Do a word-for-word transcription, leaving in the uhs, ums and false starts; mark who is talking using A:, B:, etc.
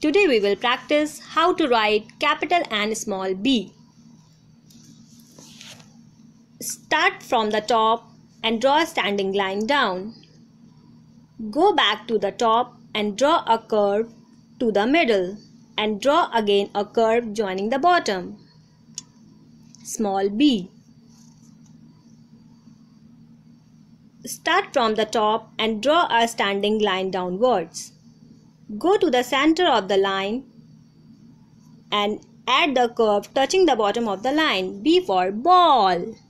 A: Today we will practice how to write capital and small b. Start from the top and draw a standing line down. Go back to the top and draw a curve to the middle and draw again a curve joining the bottom. Small b. Start from the top and draw a standing line downwards. Go to the center of the line and add the curve touching the bottom of the line. B for ball.